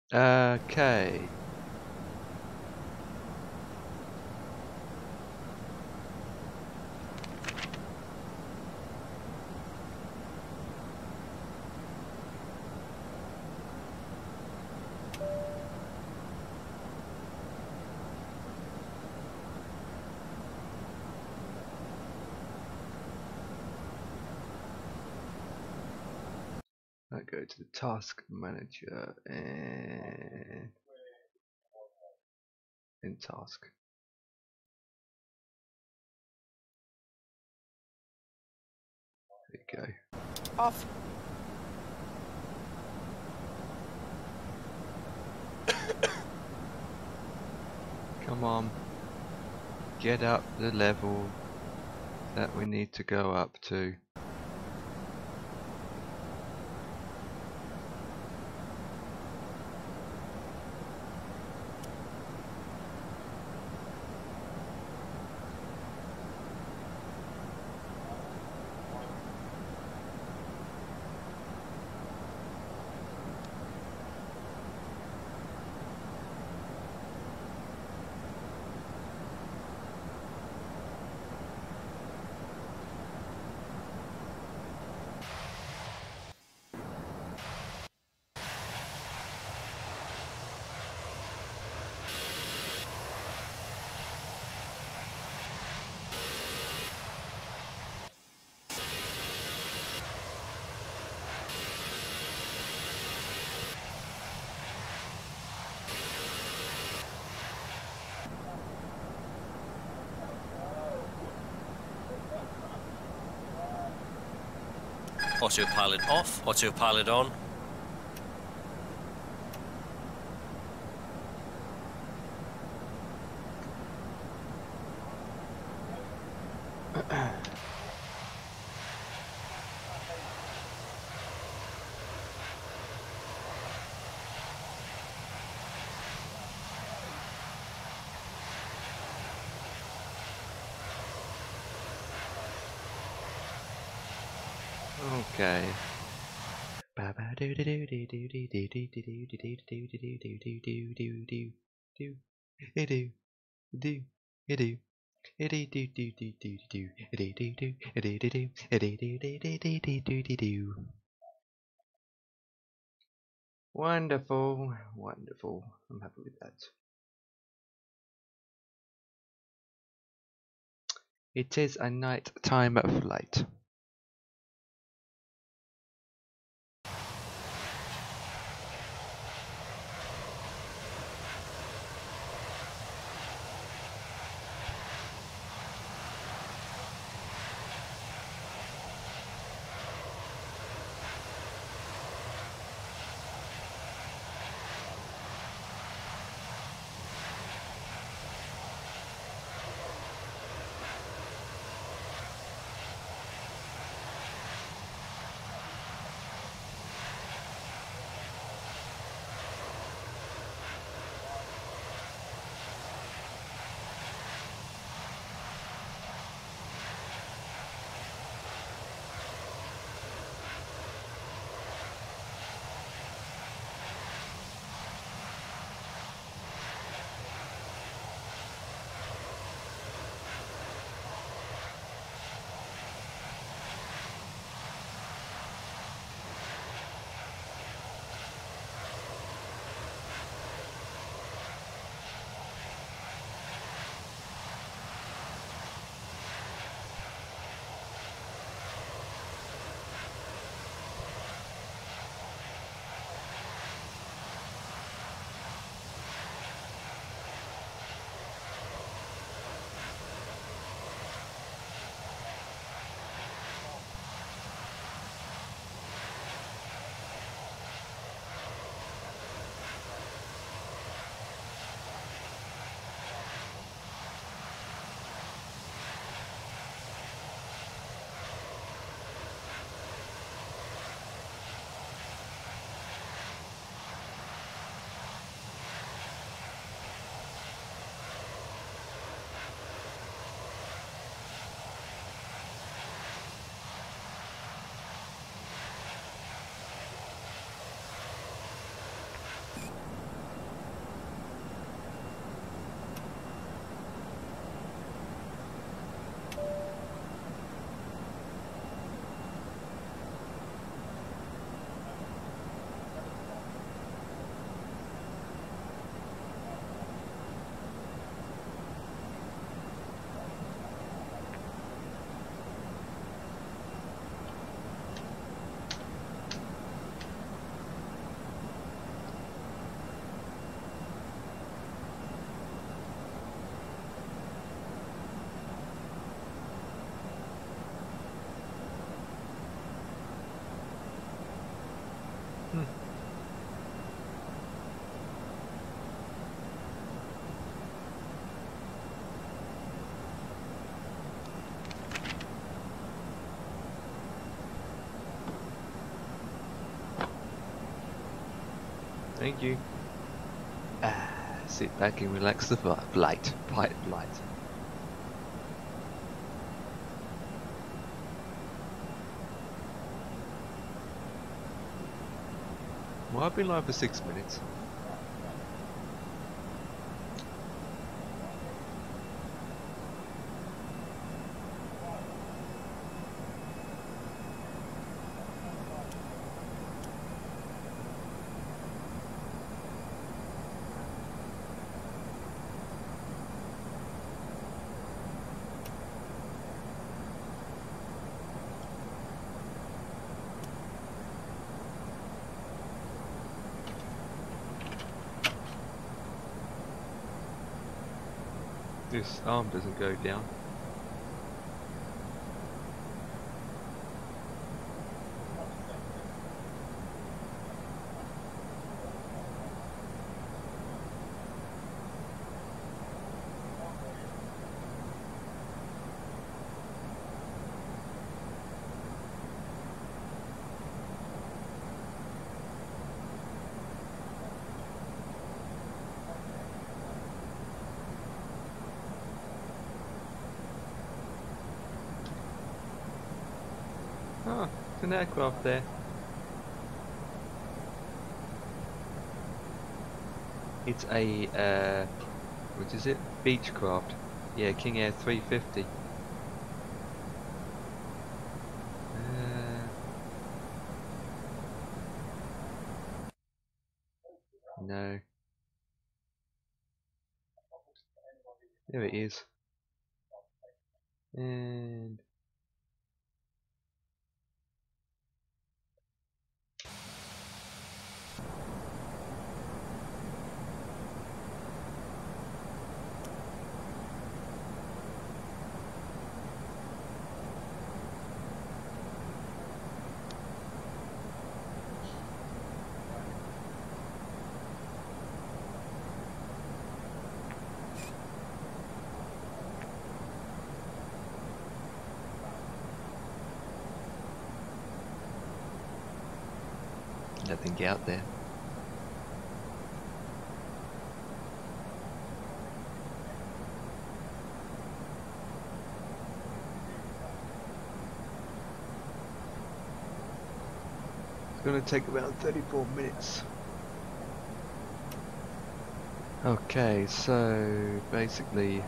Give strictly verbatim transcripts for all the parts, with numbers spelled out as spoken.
Okay. I go to the task manager and in task. There you go. Off. Come on. Get up the level that we need to go up to. Autopilot off, autopilot on. Okay. Wonderful, wonderful. I'm happy with that. It is a night time flight. Thank you. Ah, sit back and relax the flight. Flight, flight. Well, I've been live for six minutes. This arm doesn't go down. Oh, it's an aircraft there. It's a, uh, what is it? Beechcraft. Yeah, King Air three fifty. Uh, no. There it is. And nothing out there. It's gonna take about thirty-four minutes. Okay, so basically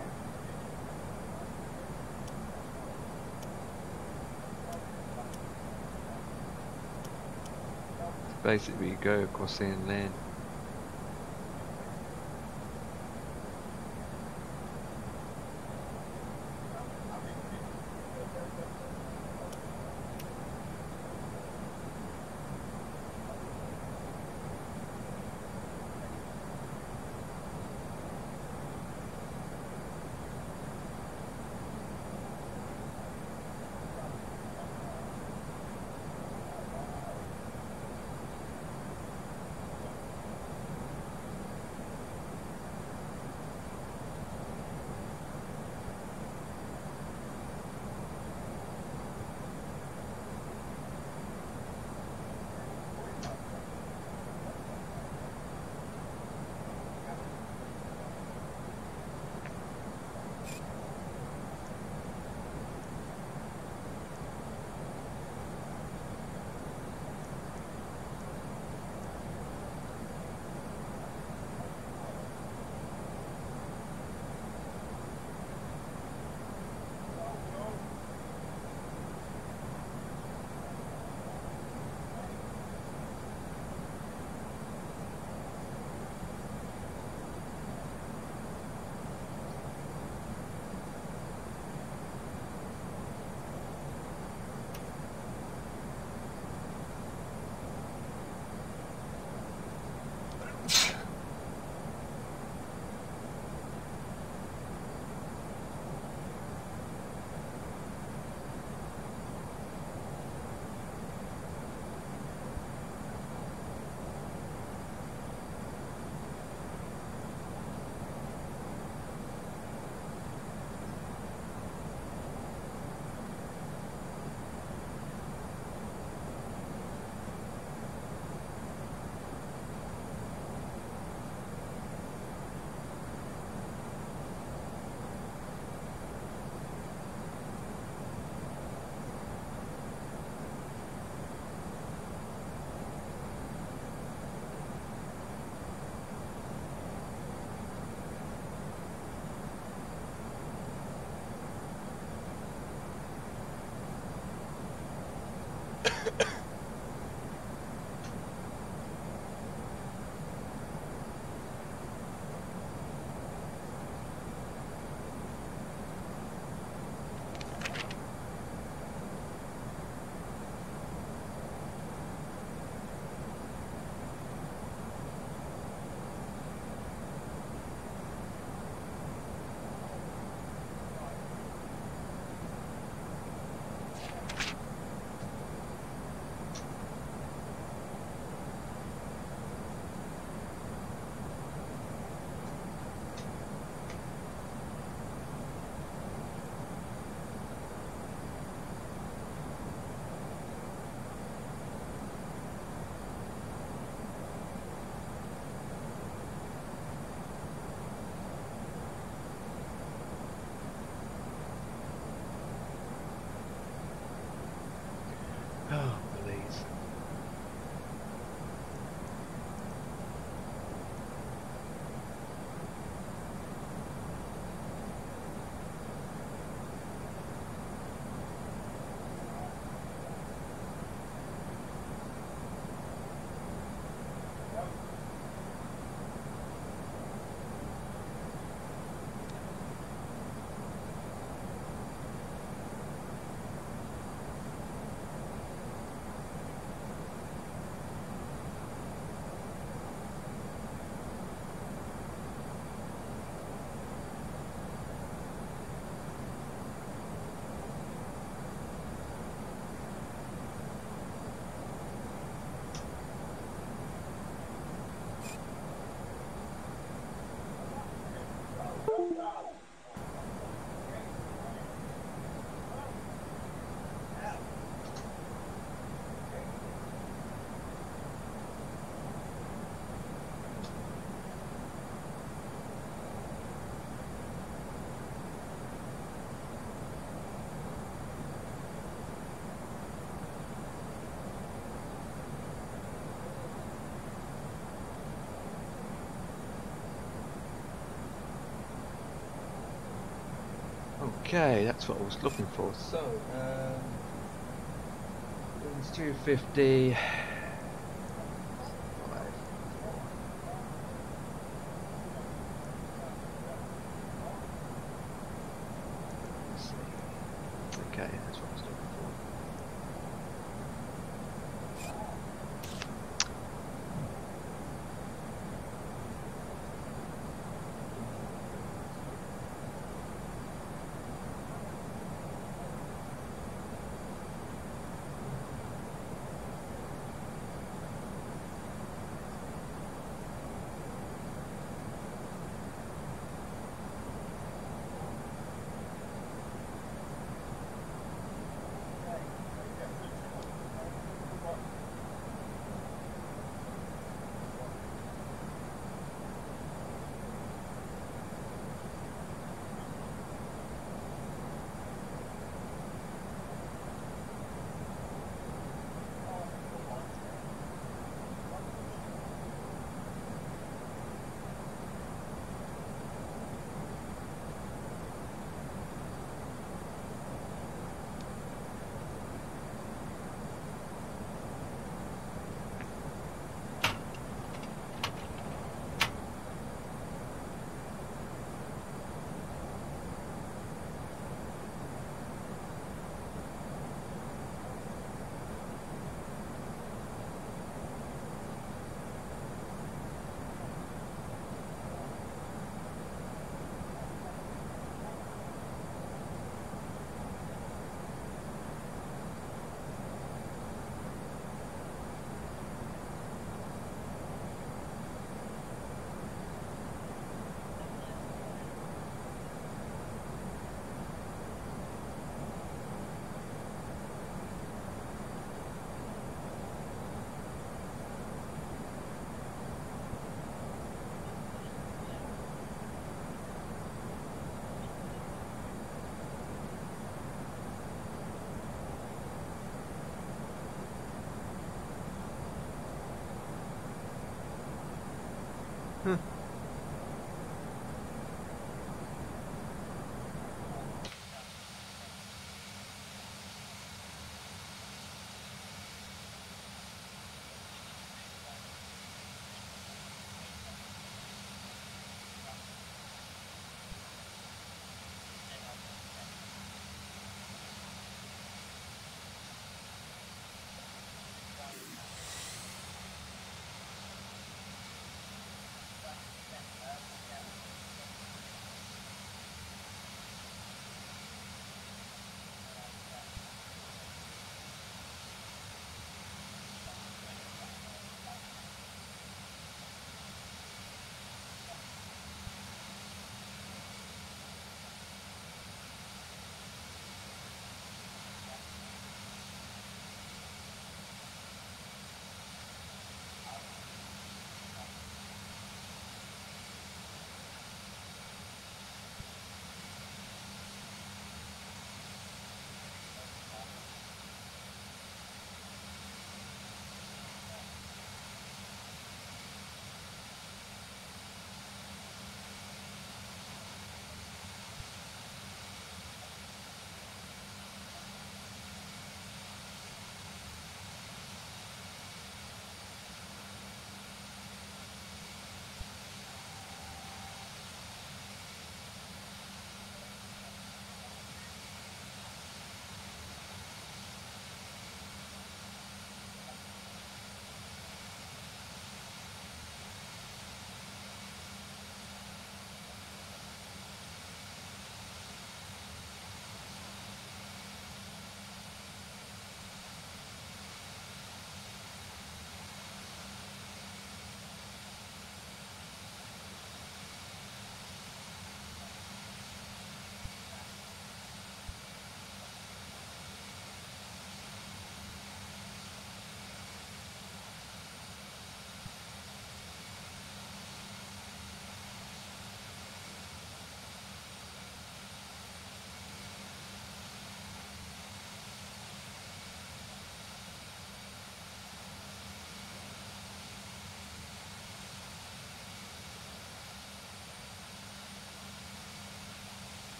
basically you go across there and land. Okay, that's what I was looking for. So, um, it's two fifty. Let's see. Okay, that's what I was looking for. Huh.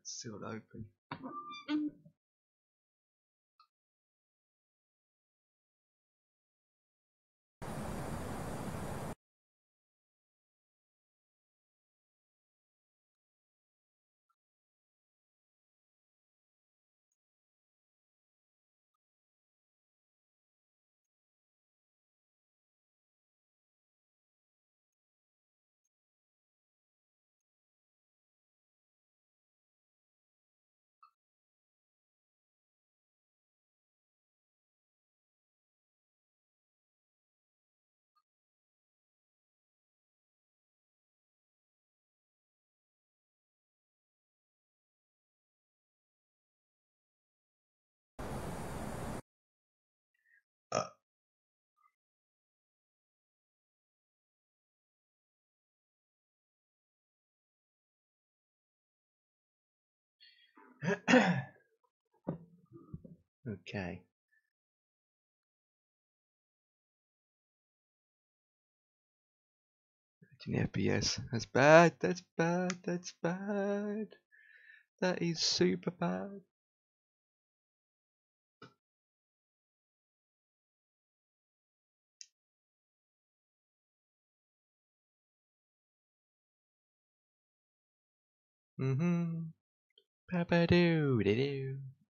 It's sealed open. Uh. Okay. F P S. That's bad. That's bad. That's bad. That is super bad. Mm-hmm. Papa doo doo.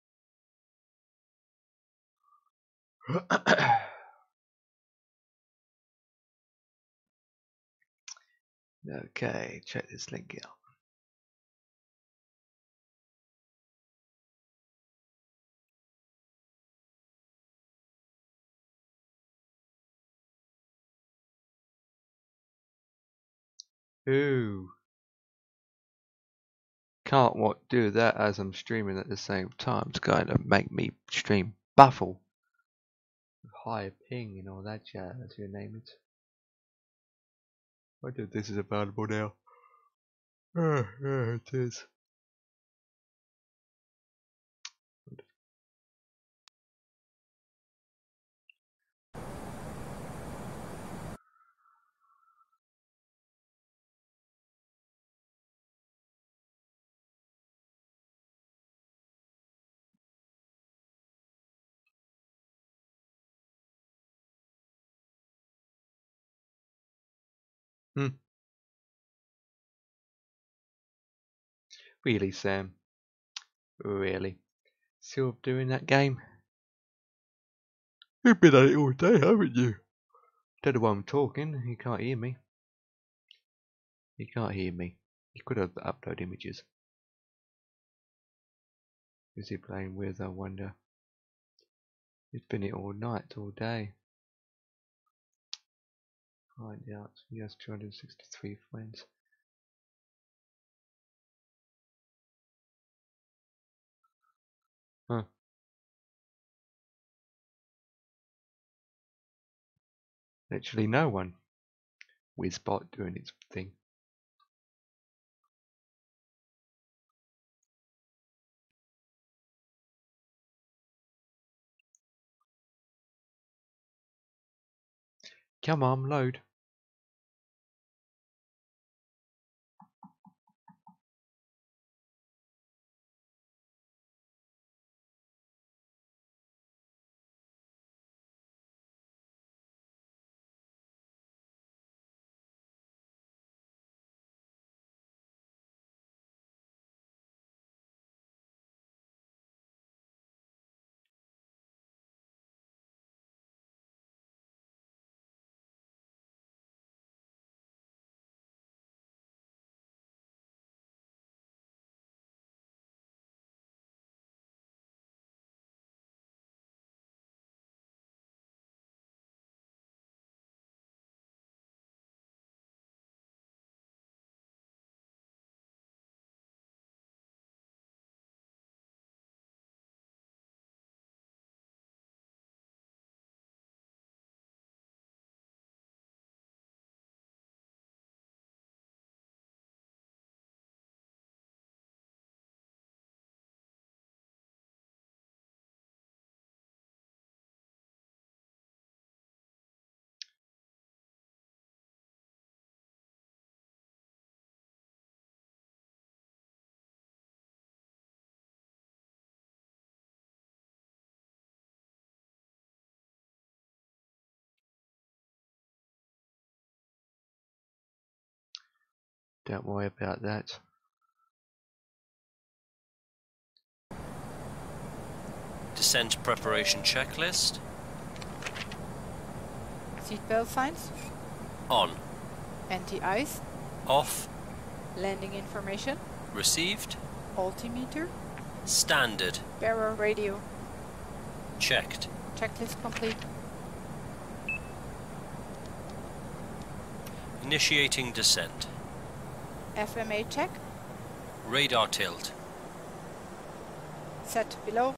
Okay, check this link out. Ooh. Can't what do that as I'm streaming at the same time. It's going to make me stream baffle. High ping and all that jazz, as you name it. I do this is available now. Uh, yeah, it is. Hmm. Really, Sam? Really? Still doing that game? You've been at it all day, haven't you? Don't know why I'm talking. You can't hear me. You can't hear me. You could have uploaded images. Is he playing with, I wonder? He's been it all night, all day. Find out. He has two hundred sixty-three friends. Huh. Literally no one. Wizbot doing its thing. Come on, load. Don't worry about that. Descent preparation checklist. Seatbelt signs. On. Anti-ice. Off. Landing information. Received. Altimeter. Standard. Bearer radio. Checked. Checklist complete. Initiating descent. F M A check. Radar tilt. Set below.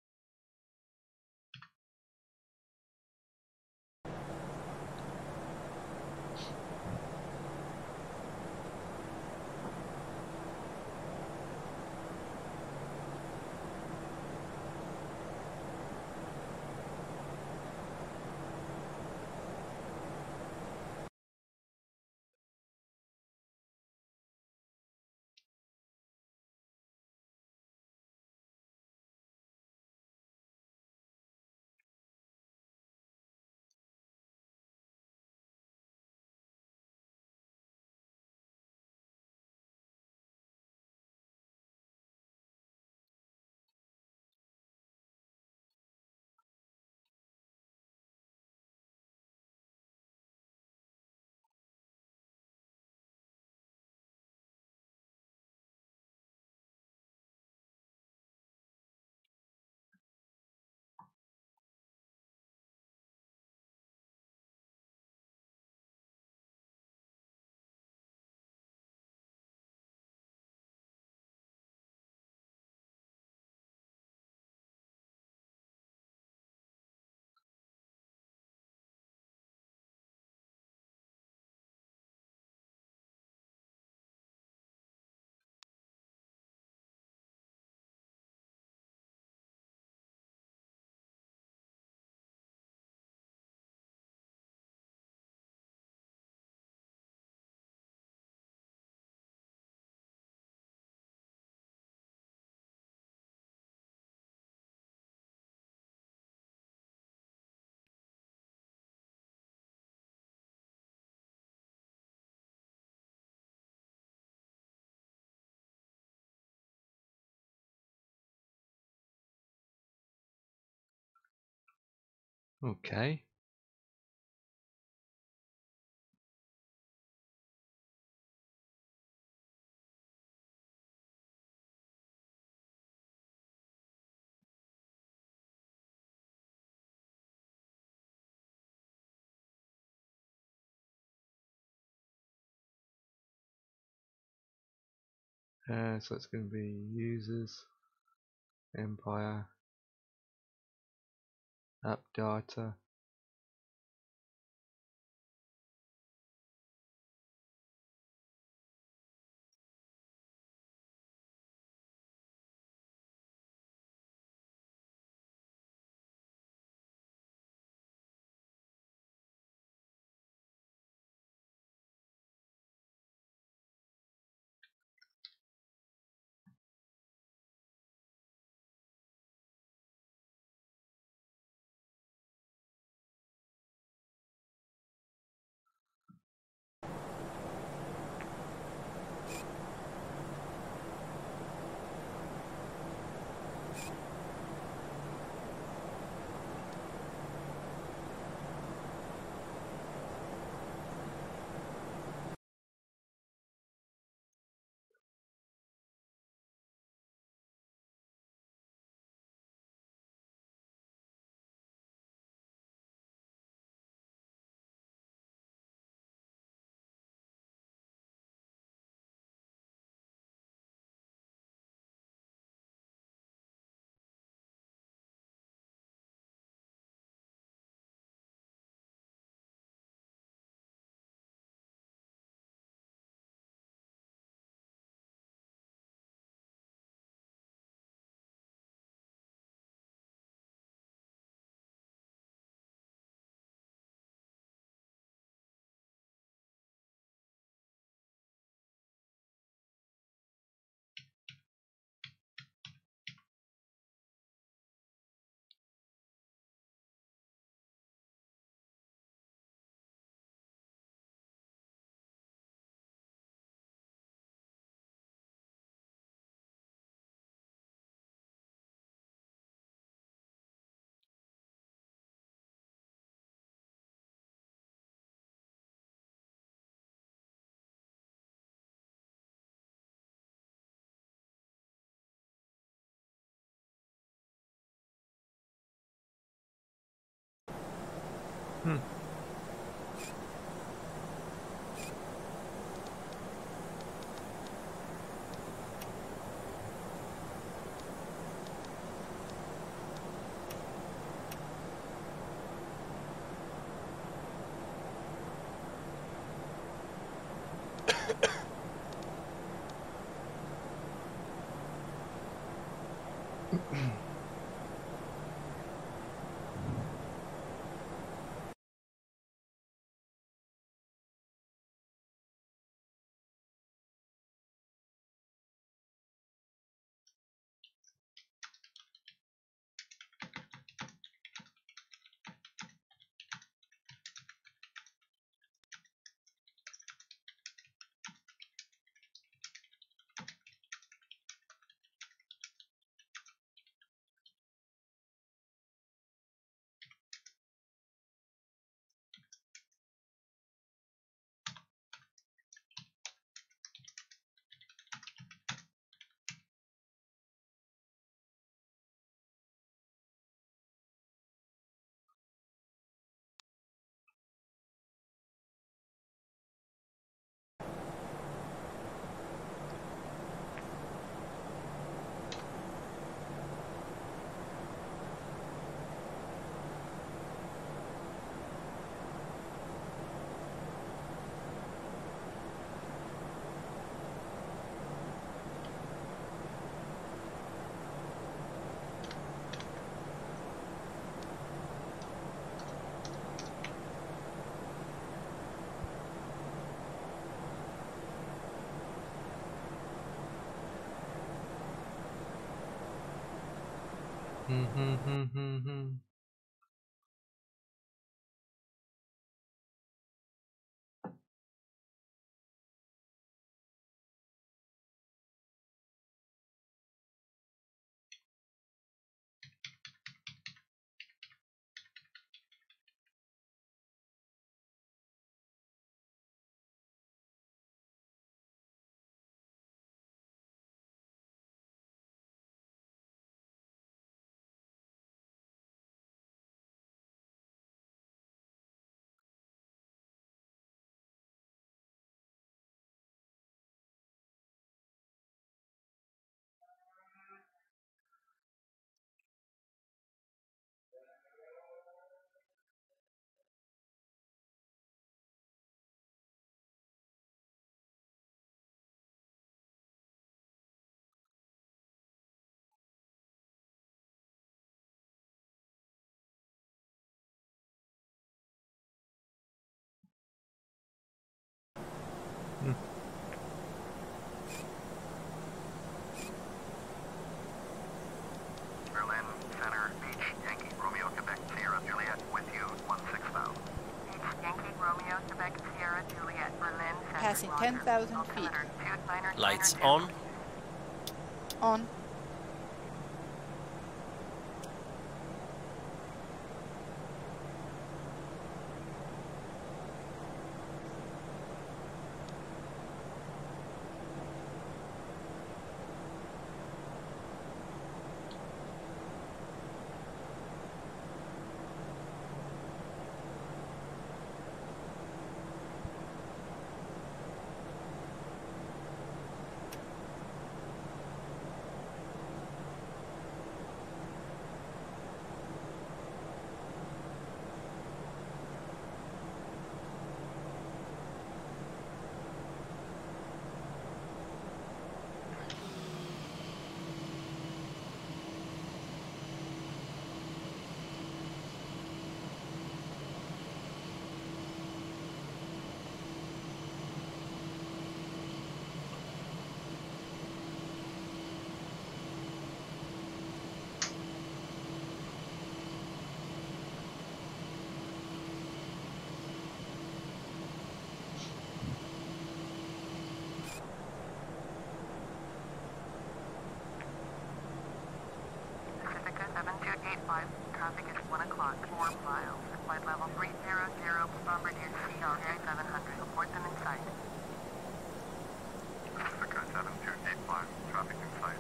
Okay. Uh, so it's going to be users, Empire, app data. Hmm. Hmm, hmm, hmm, hmm, hmm. Hmm. Berlin, Center, Beach, Yankee, Romeo, Quebec, Sierra, Juliet, with you, one six thousand. Beach, Yankee, Romeo, Quebec, Sierra, Juliet, Berlin, Center, Passing Roger. ten thousand feet. Altimeter, two, niner, Lights niner, on. On. Pacifica seven two eight five, traffic is one o'clock, four miles. Flight level three zero zero, Bombardier C R A seven hundred, report them in sight. Pacifica seven two eight five, traffic in sight.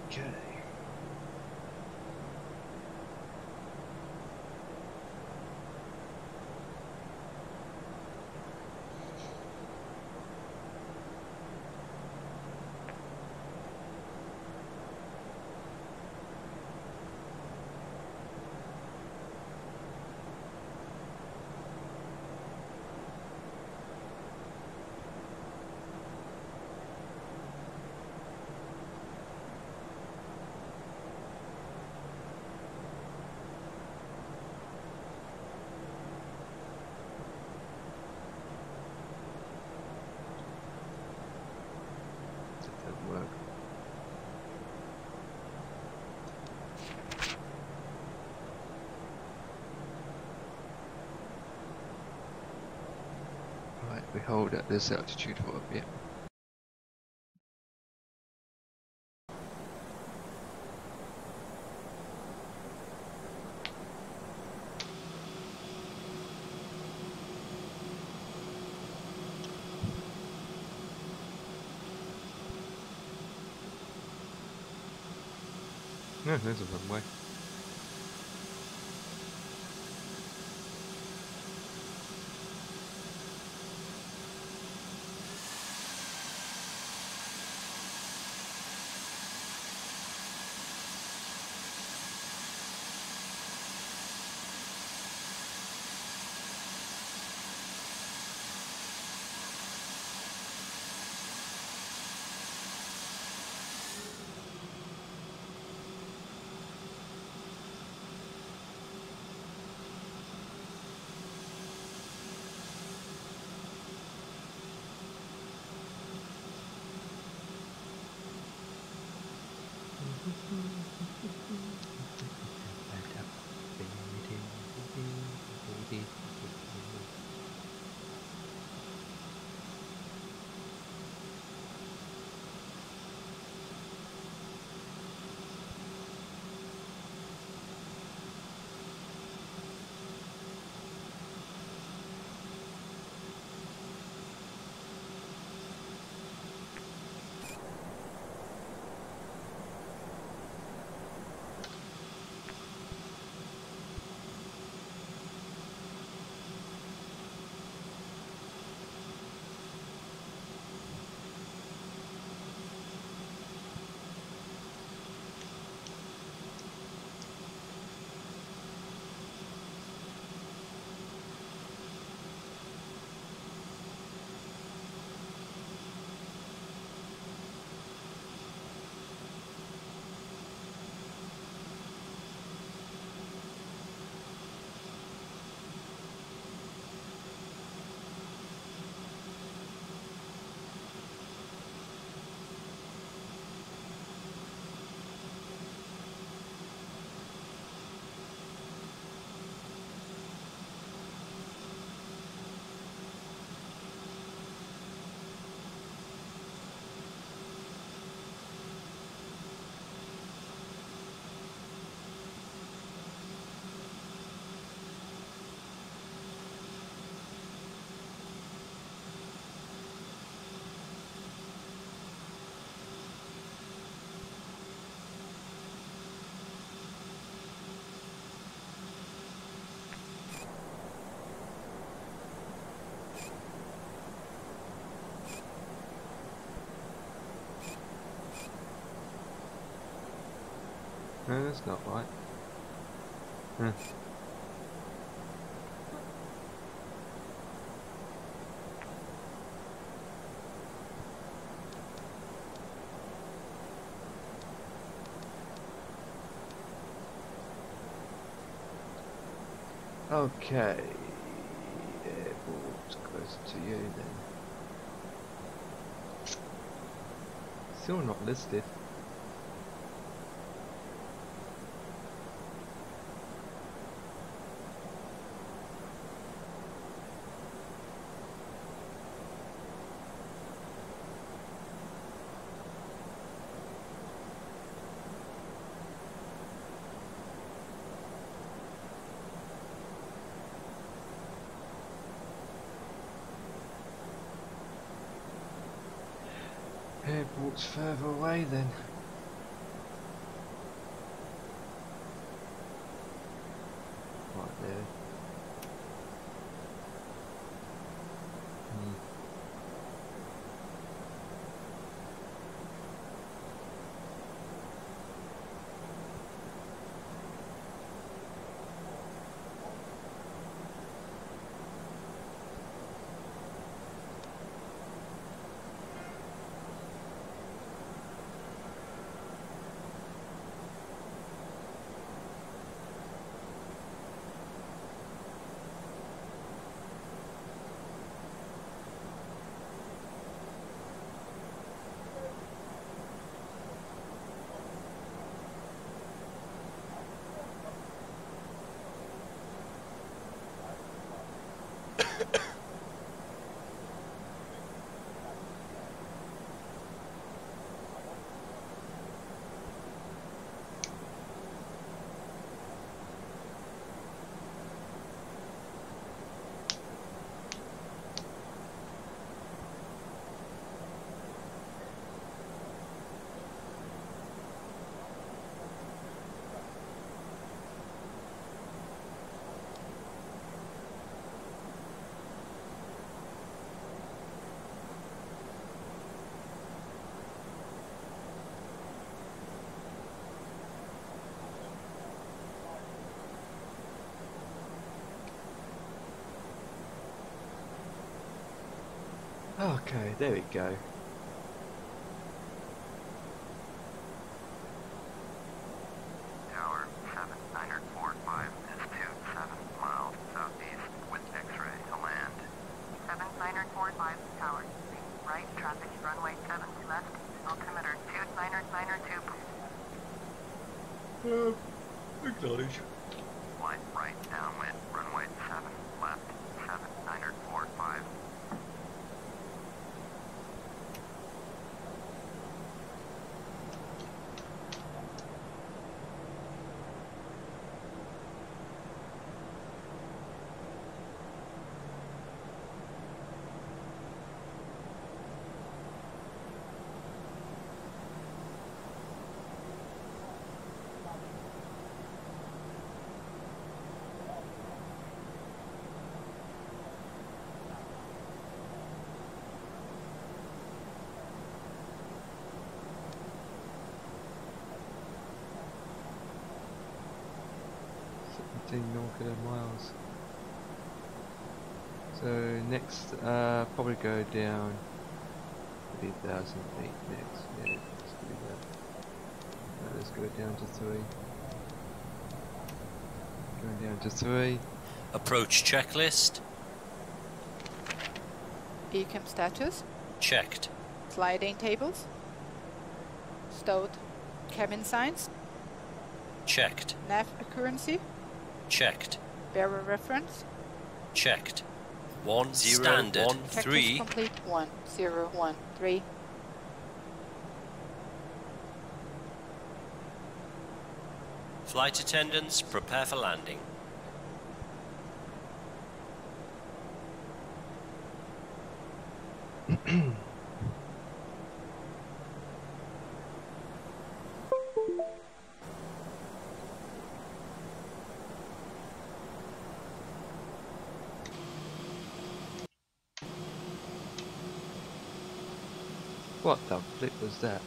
Okay. That didn't work. Right, we hold at this altitude for a bit. Yeah, there's a runway. No, that's not right. Hmm. Okay. Airport closer to you then. Still not listed. Airport's further away then. Okay, there we go. Tower seven niner four five is two seven miles southeast with X-ray to land. seven niner four five Tower. Right traffic runway seven left. Altimeter two niner niner two. Acknowledge. Line right downwind runway seven left seven niner four five. seventeen nautical miles. So next, uh, probably go down three thousand feet next. Yeah, let's do that. Right, let's go down to three. Going down to three. Approach checklist. Beacon status. Checked. Sliding tables. Stowed cabin signs. Checked. Nav accuracy. Checked. Bearer reference. Checked. One zero Standard. one Checklist three. complete. One zero one three. Flight attendants, prepare for landing. What the flip was that?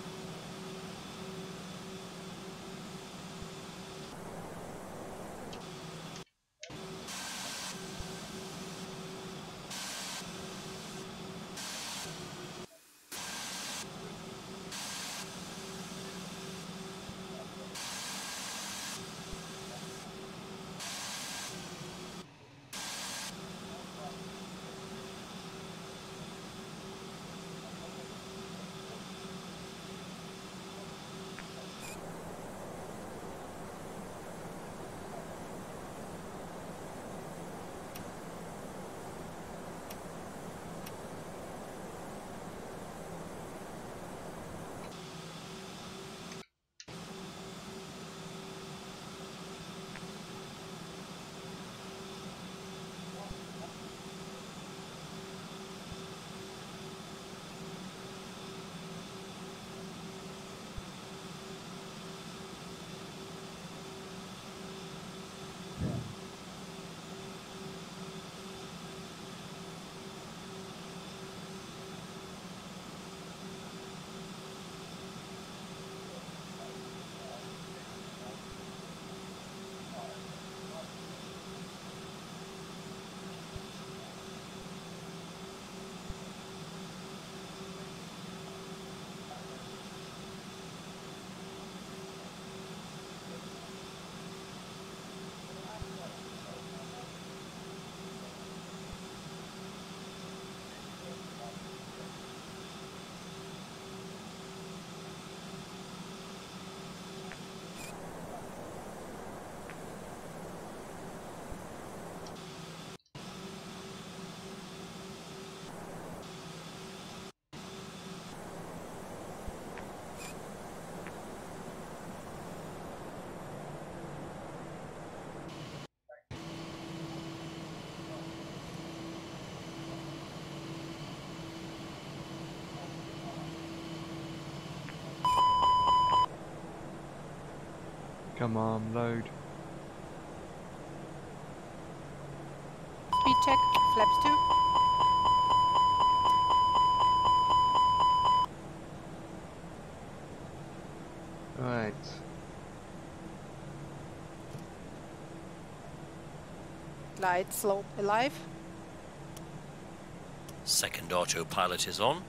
Come on, load. Speed check. Flaps two. Right. Glide slope alive. Second autopilot is on.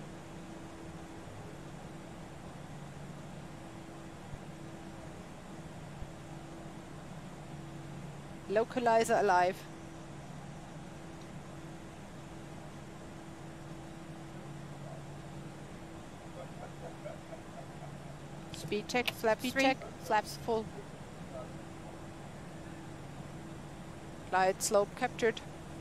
Localizer alive. Speed check, flaps Speed three, check. flaps full. Glide slope captured.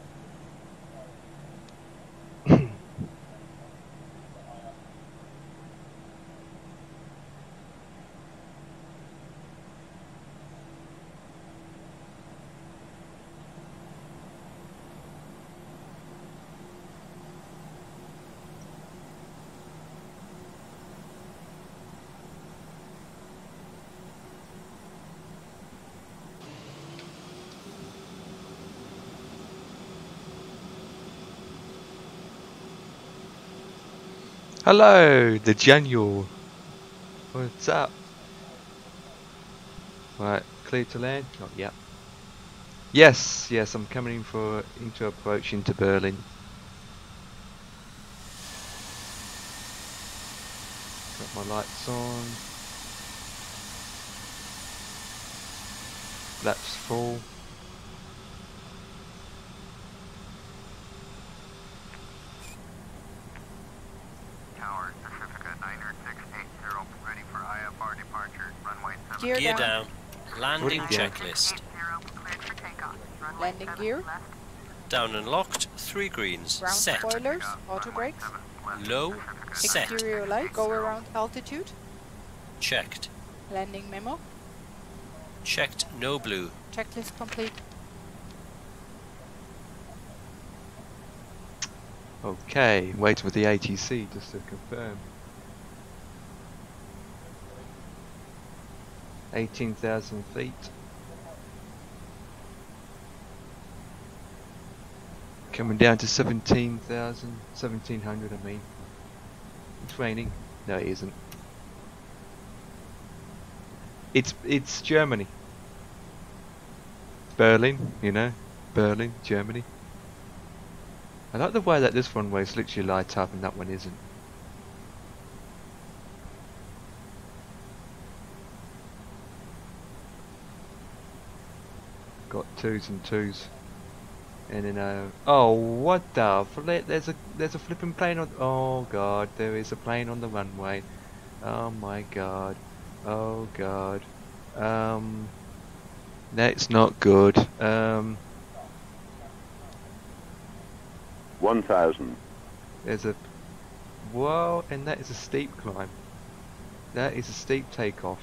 Hello, the Janual. What's up? Right, clear to land? Not yet. Yes, yes, I'm coming in for into approach into Berlin. Got my lights on. Flaps full. Tower, Pacifica niner six eight zero, ready for I F R departure, runway seven. Gear, Gear down. down. Landing What are you doing? checklist. Cleared for takeoff. Runway Landing seven gear. left. Down and locked. Three greens. Ground Set. spoilers, auto brakes. Low. Set. Exterior light, go around altitude. Checked. Landing memo. Checked. No blue. Checklist complete. Okay, waiting for the A T C just to confirm. eighteen thousand feet. Coming down to seventeen thousand, seventeen hundred I mean. It's raining. No it isn't. It's, it's Germany. Berlin, you know. Berlin, Germany. I like the way that this runway is literally light up and that one isn't. Got twos and twos. And then uh oh what the flip, there's a there's a flipping plane on, oh god, there is a plane on the runway. Oh my god. Oh god. Um that's not good. Um one thousand. There's a whoa, and that is a steep climb. That is a steep takeoff.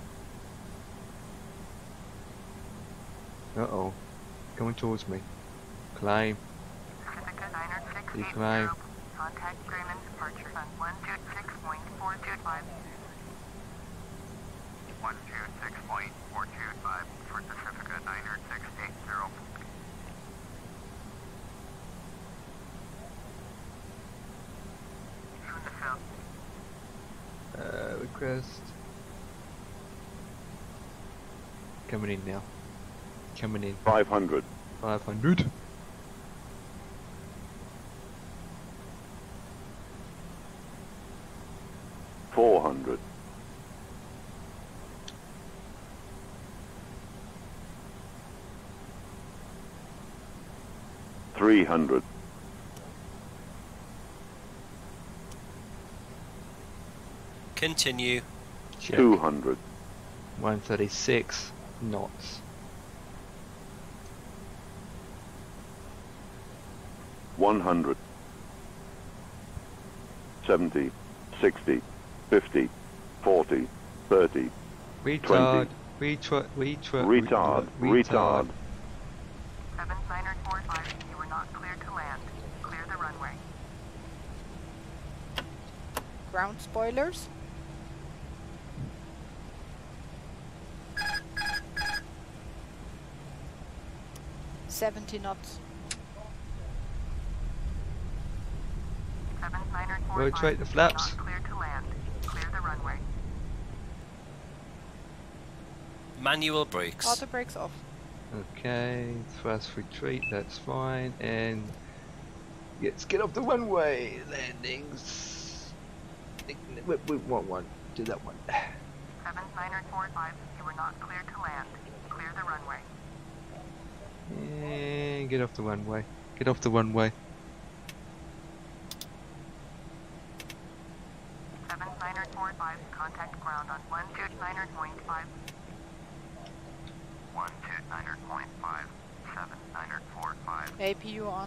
Uh oh, coming towards me. Climb. Pacifica niner six You eight climb. zero. Contact Grumman departure on one two six point four two five. one two six point four two five for Pacifica niner six eight zero. Uh, request. Coming in now. Coming in. five hundred. five hundred. four hundred. three hundred. Continue. Check. two hundred. one thirty-six knots. one hundred. seventy. sixty. fifty. forty. thirty. Retard. Retard. Retard. Retard. Retard. seven niner four five, you were not cleared to land. Clear the runway. Ground spoilers. Seventy knots. seven niner four five, Rotate the you were flaps. not cleared to land. Clear the runway. Manual brakes. Auto brakes off. Okay, thrust retreat, that's fine, and Let's get off the runway. Landings. We, we want one. Do that one. seven niner four five, you were not cleared to land. Clear the runway. Yeah, get off the runway. Get off the runway. seven niner four five, contact ground on one two niner point five. one two niner point five, seven niner four five. A P U on.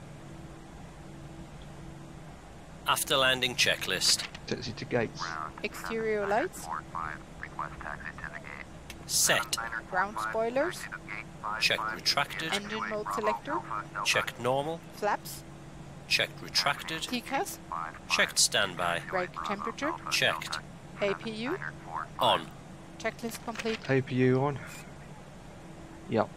After landing checklist. Taxi to gates. Ground. Exterior seven niner lights. four five, request taxi to the gate. Set. Ground spoilers. Checked retracted. Engine mode selector. Checked normal. Flaps. Checked retracted. T C A S. Checked standby. Brake temperature. Checked. A P U. On. Checklist complete. A P U on. Yep.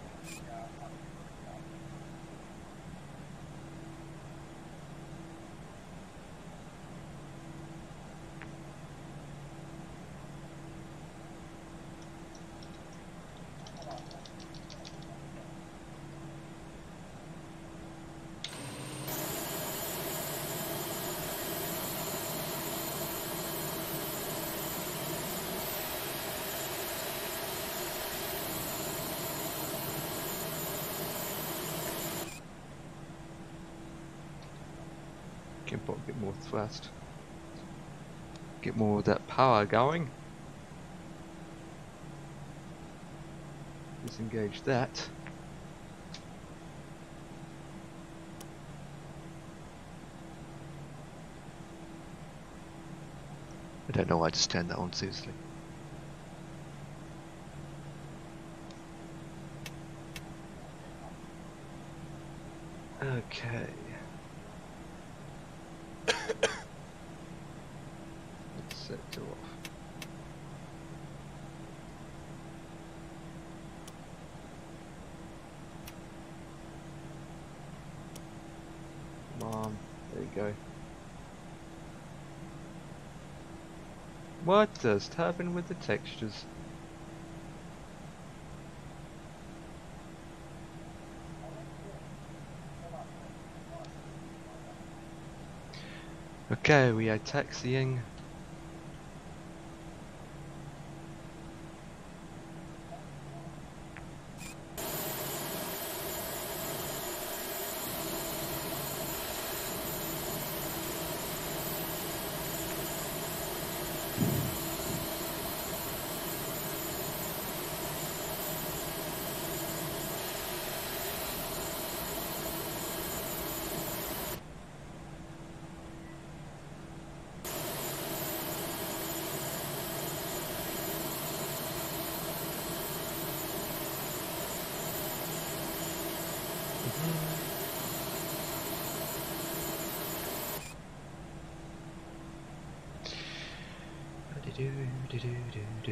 Can put a bit more thrust. Get more of that power going. Disengage that. I don't know why I just turned that on seriously. Okay. Let's set two off. Come on, there you go. What just happened with the textures? Okay, we are taxiing. Do, do, do, do, do.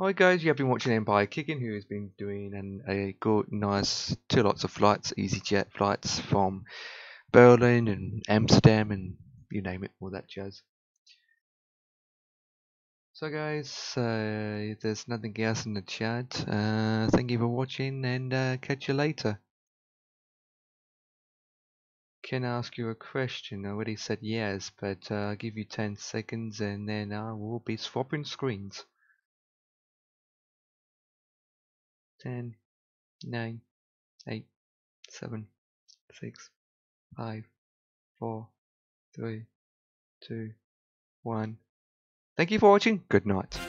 Alright guys, you have been watching Empire Kicking, who has been doing an, a good, nice, two lots of flights, EasyJet flights from Berlin and Amsterdam and you name it, all that jazz. So guys, uh, if there's nothing else in the chat, uh, thank you for watching and uh, catch you later. Can I ask you a question? I already said yes, but uh, I'll give you ten seconds and then I will be swapping screens. ten, nine, eight, seven, six, five, four, three, two, one. Thank you for watching. Good night.